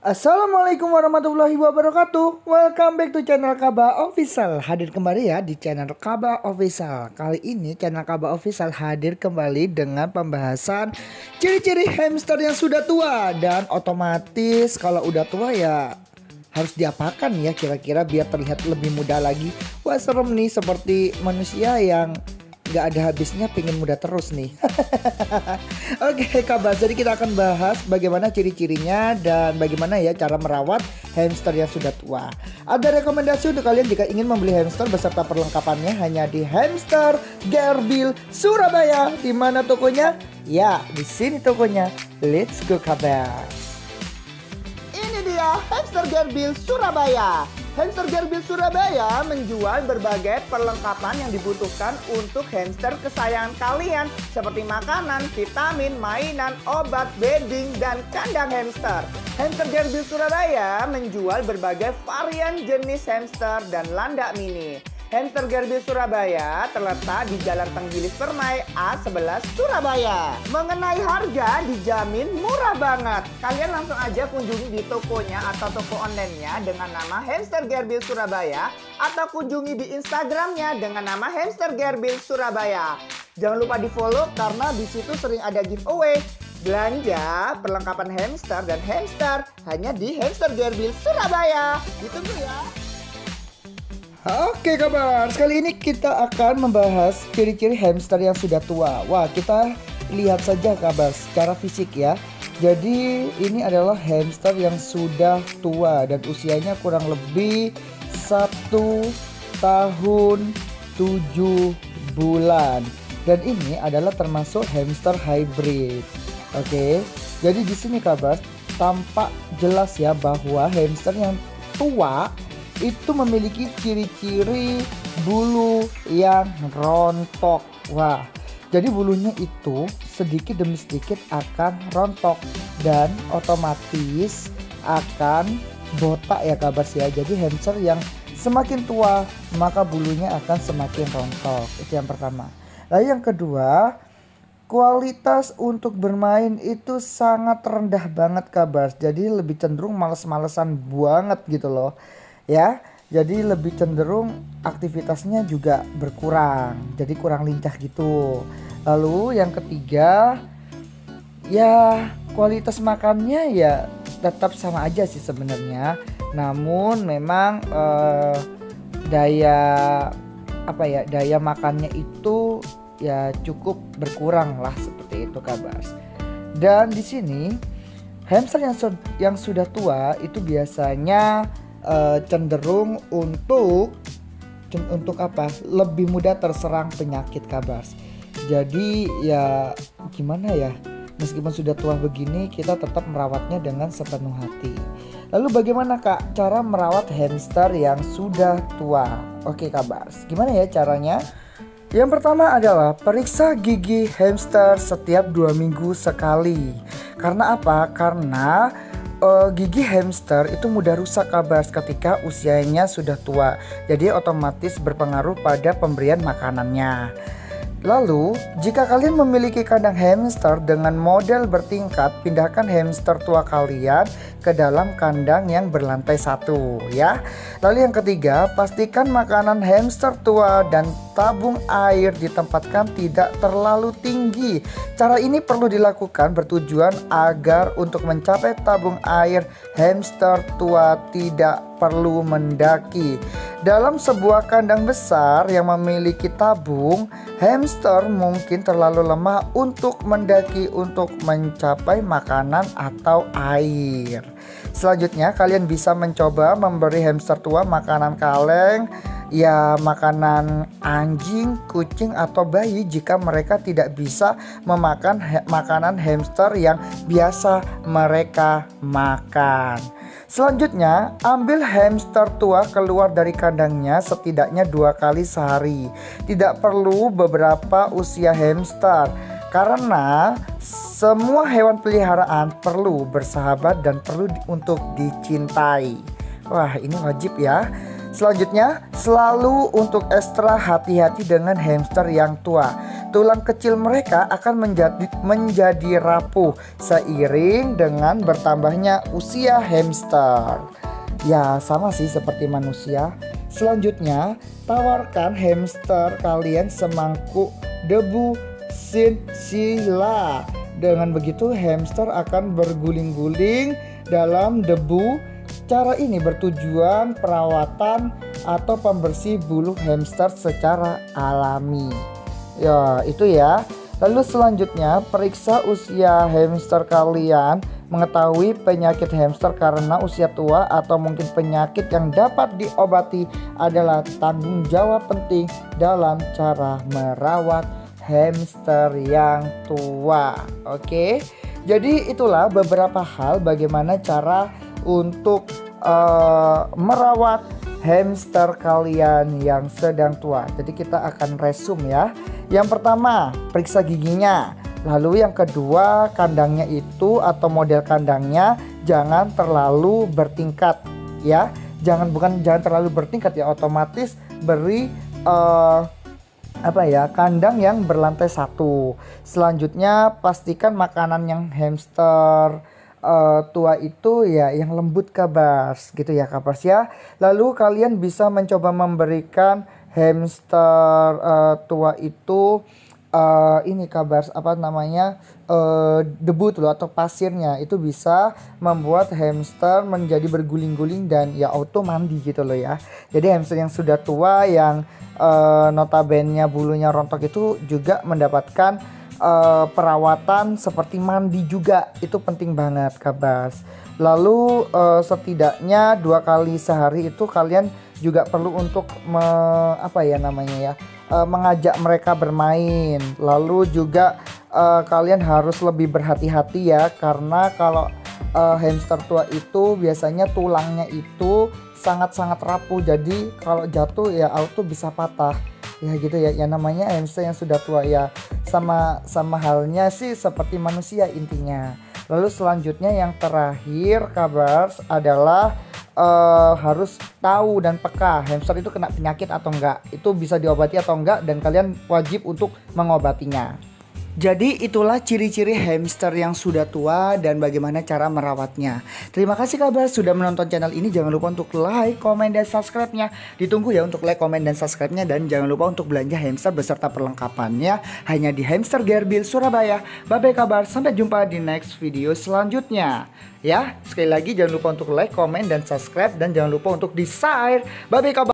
Assalamualaikum warahmatullahi wabarakatuh. Welcome back to channel Kaba Official. Hadir kembali ya di channel Kaba Official. Kali ini channel Kaba Official hadir kembali dengan pembahasan ciri-ciri hamster yang sudah tua. Dan otomatis kalau udah tua ya harus diapakan ya kira-kira biar terlihat lebih muda lagi. Wah, serem nih, seperti manusia yang nggak ada habisnya, pengen muda terus nih. Oke kabar, jadi kita akan bahas bagaimana ciri-cirinya dan bagaimana ya cara merawat hamster yang sudah tua. Ada rekomendasi untuk kalian jika ingin membeli hamster beserta perlengkapannya hanya di Hamster Gerbil Surabaya. Di mana tokonya? Ya, di sini tokonya. Let's go kabar. Ini dia Hamster Gerbil Surabaya. Hamster Gerbil Surabaya menjual berbagai perlengkapan yang dibutuhkan untuk hamster kesayangan kalian seperti makanan, vitamin, mainan, obat, bedding, dan kandang hamster. Hamster Gerbil Surabaya menjual berbagai varian jenis hamster dan landak mini. Hamster Gerbil Surabaya terletak di Jalan Tenggilis Permai A11 Surabaya. Mengenai harga dijamin murah banget. Kalian langsung aja kunjungi di tokonya atau toko online-nya dengan nama Hamster Gerbil Surabaya atau kunjungi di Instagramnya dengan nama Hamster Gerbil Surabaya. Jangan lupa di follow karena di situ sering ada giveaway. Belanja perlengkapan hamster dan hamster hanya di Hamster Gerbil Surabaya. Ditunggu ya. Oke kabar, kali ini kita akan membahas ciri-ciri hamster yang sudah tua. Wah, kita lihat saja kabar secara fisik ya. Jadi ini adalah hamster yang sudah tua dan usianya kurang lebih 1 tahun 7 bulan. Dan ini adalah termasuk hamster hybrid. Oke, jadi di sini kabar tampak jelas ya bahwa hamster yang tua itu memiliki ciri-ciri bulu yang rontok. Wah, jadi bulunya itu sedikit demi sedikit akan rontok dan otomatis akan botak ya kabar ya. Jadi hamster yang semakin tua maka bulunya akan semakin rontok. Itu yang pertama. Lalu yang kedua, kualitas untuk bermain itu sangat rendah banget kabar. Jadi lebih cenderung males-malesan banget gitu loh. Ya, jadi lebih cenderung aktivitasnya juga berkurang, jadi kurang lincah gitu. Lalu yang ketiga, ya kualitas makannya ya tetap sama aja sih sebenarnya. Namun memang daya makannya itu ya cukup berkurang lah, seperti itu kabar. Dan di sini hamster yang sudah tua itu biasanya cenderung untuk lebih mudah terserang penyakit kabar. Jadi ya gimana ya, meskipun sudah tua begini kita tetap merawatnya dengan sepenuh hati. Lalu bagaimana kak cara merawat hamster yang sudah tua? Oke kabar, gimana ya caranya? Yang pertama adalah periksa gigi hamster setiap 2 minggu sekali. Karena apa? Karena gigi hamster itu mudah rusak kabar ketika usianya sudah tua. Jadi otomatis berpengaruh pada pemberian makanannya. Lalu, jika kalian memiliki kandang hamster dengan model bertingkat, pindahkan hamster tua kalian ke dalam kandang yang berlantai 1 ya. Lalu yang ketiga, pastikan makanan hamster tua dan tabung air ditempatkan tidak terlalu tinggi. Cara ini perlu dilakukan bertujuan agar untuk mencapai tabung air hamster tua tidak perlu mendaki. Dalam sebuah kandang besar yang memiliki tabung, hamster mungkin terlalu lemah untuk mendaki untuk mencapai makanan atau air. Selanjutnya kalian bisa mencoba memberi hamster tua makanan kaleng, ya makanan anjing, kucing atau bayi jika mereka tidak bisa memakan makanan hamster yang biasa mereka makan. Selanjutnya, ambil hamster tua keluar dari kandangnya setidaknya 2 kali sehari. Tidak perlu beberapa usia hamster, karena semua hewan peliharaan perlu bersahabat dan perlu untuk dicintai. Wah, ini wajib ya. Selanjutnya, selalu untuk ekstra hati-hati dengan hamster yang tua. Tulang kecil mereka akan menjadi rapuh seiring dengan bertambahnya usia hamster. Ya, sama sih seperti manusia. Selanjutnya, tawarkan hamster kalian semangkuk debu Chinchilla. Dengan begitu hamster akan berguling-guling dalam debu. Cara ini bertujuan perawatan atau pembersih bulu hamster secara alami. Ya, itu ya. Lalu selanjutnya, periksa usia hamster kalian. Mengetahui penyakit hamster karena usia tua atau mungkin penyakit yang dapat diobati adalah tanggung jawab penting dalam cara merawat hamster yang tua. Oke, jadi itulah beberapa hal bagaimana cara untuk merawat hamster kalian yang sedang tua. Jadi kita akan resume ya. Yang pertama, periksa giginya. Lalu yang kedua, kandangnya itu atau model kandangnya jangan terlalu bertingkat ya. Jangan terlalu bertingkat ya, otomatis beri kandang yang berlantai 1. Selanjutnya pastikan makanan yang hamster tua itu ya yang lembut kabars gitu ya kabars ya. Lalu kalian bisa mencoba memberikan hamster tua itu ini kabars debu tuh atau pasirnya. Itu bisa membuat hamster menjadi berguling-guling dan ya auto mandi gitu loh ya. Jadi hamster yang sudah tua yang notabene bulunya rontok itu juga mendapatkan perawatan seperti mandi juga. Itu penting banget kabars. Lalu setidaknya 2 kali sehari itu kalian juga perlu untuk mengajak mereka bermain. Lalu juga kalian harus lebih berhati-hati ya, karena kalau hamster tua itu biasanya tulangnya itu sangat-sangat rapuh. Jadi kalau jatuh ya auto bisa patah. Ya gitu ya, yang namanya hamster yang sudah tua ya, sama halnya sih seperti manusia intinya. Lalu selanjutnya yang terakhir kabars adalah harus tahu dan peka hamster itu kena penyakit atau enggak, itu bisa diobati atau enggak, dan kalian wajib untuk mengobatinya. Jadi itulah ciri-ciri hamster yang sudah tua dan bagaimana cara merawatnya. Terima kasih kabars sudah menonton channel ini. Jangan lupa untuk like, komen, dan subscribe-nya. Ditunggu ya untuk like, komen, dan subscribe-nya. Dan jangan lupa untuk belanja hamster beserta perlengkapannya hanya di Hamster Gerbil Surabaya. Bye-bye kabars, sampai jumpa di next video selanjutnya. Ya, sekali lagi jangan lupa untuk like, komen, dan subscribe. Dan jangan lupa untuk di share. Bye-bye kabars.